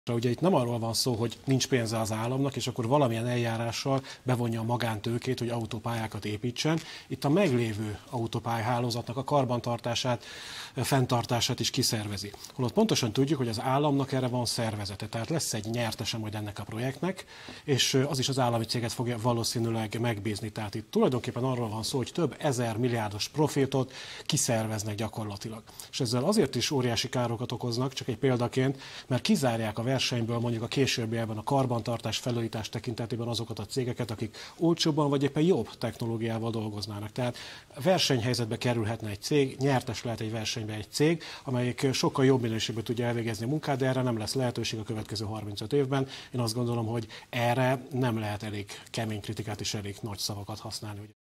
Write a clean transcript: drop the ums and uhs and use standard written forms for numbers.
Ugye itt nem arról van szó, hogy nincs pénze az államnak, és akkor valamilyen eljárással bevonja a magántőkét, hogy autópályákat építsen. Itt a meglévő autópályahálózatnak a karbantartását, fenntartását is kiszervezi. Holott pontosan tudjuk, hogy az államnak erre van szervezete, tehát lesz egy nyertese majd ennek a projektnek, és az is az állami céget fogja valószínűleg megbízni. Tehát itt tulajdonképpen arról van szó, hogy több ezer milliárdos profitot kiszerveznek gyakorlatilag. És ezzel azért is óriási károkat okoznak, csak egy példaként, mert kizárják a versenyből mondjuk a későbbiekben a karbantartás, felújítás tekintetében azokat a cégeket, akik olcsóbban vagy éppen jobb technológiával dolgoznának. Tehát versenyhelyzetbe kerülhetne egy cég, nyertes lehet egy versenybe egy cég, amelyik sokkal jobb minőségben tudja elvégezni a munkát, de erre nem lesz lehetőség a következő 35 évben. Én azt gondolom, hogy erre nem lehet elég kemény kritikát és elég nagy szavakat használni.